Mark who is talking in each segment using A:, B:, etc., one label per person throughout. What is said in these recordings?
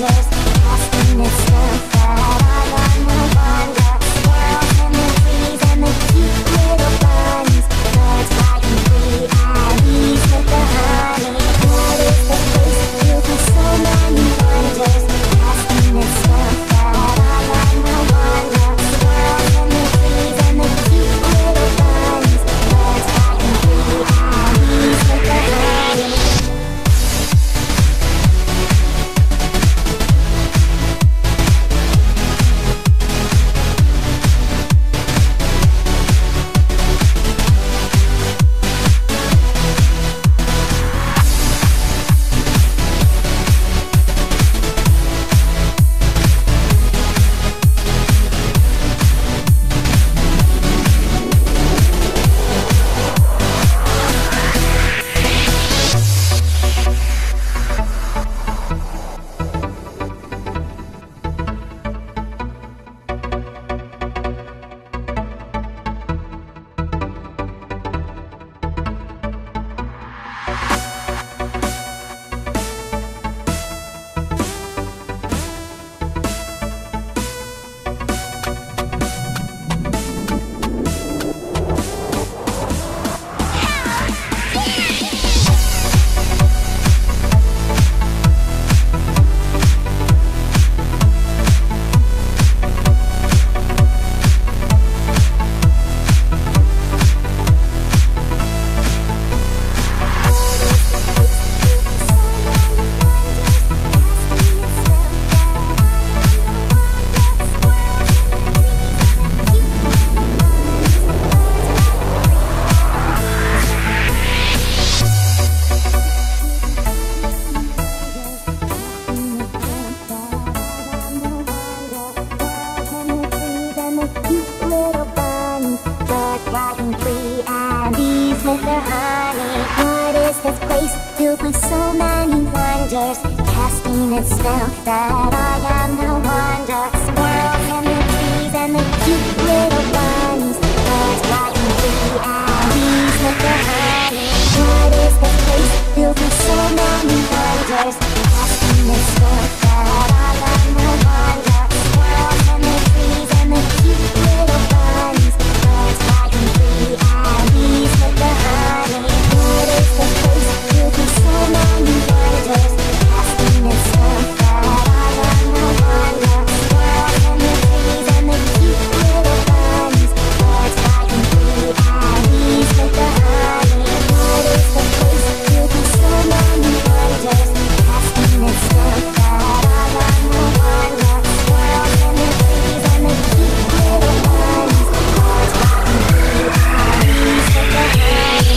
A: this place filled with so many wonders, casting its spell that I am no wonder. Squirrels and the trees and the cute little bunnies, birds flying free and bees with their honey. What is this place filled with so many wonders, casting its spell that I am no wonder. Squirrels and the trees and the cute little bunnies, birds flying free and bees with their honey. What is this place filled with so many wonders, casting its spell that I am no wonder. Squirrels and the trees and the cute little bunnies, birds flying free and bees with their honey. What is this place filled with so many wonders, casting its spell that I am no wonder. Squirrels and the trees and the cute little bunnies, birds flying free and bees with their honey.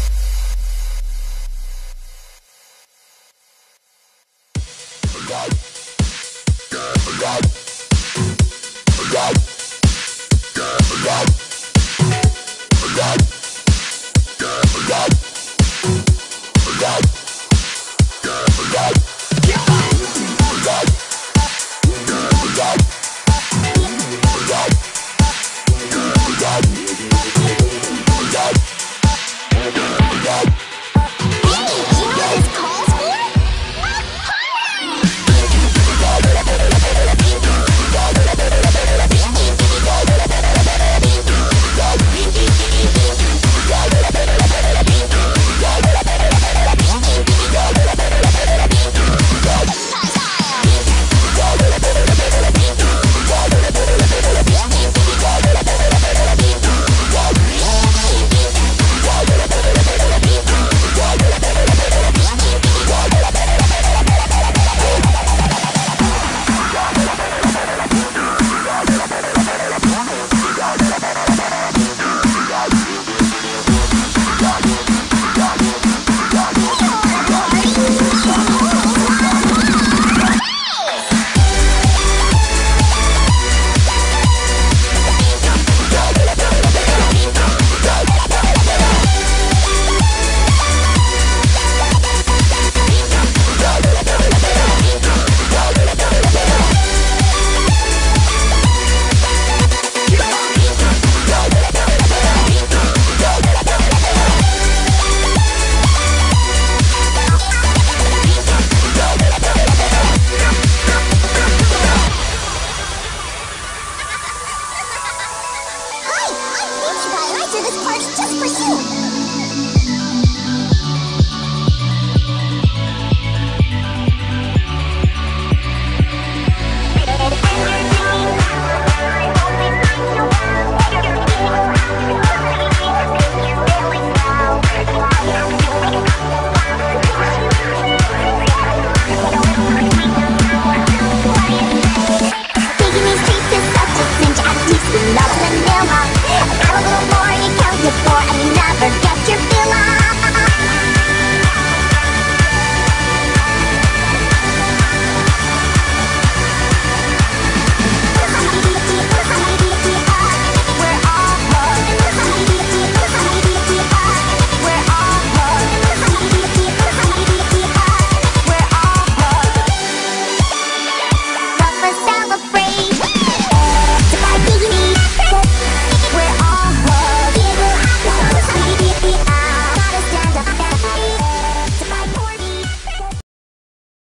B: Bye.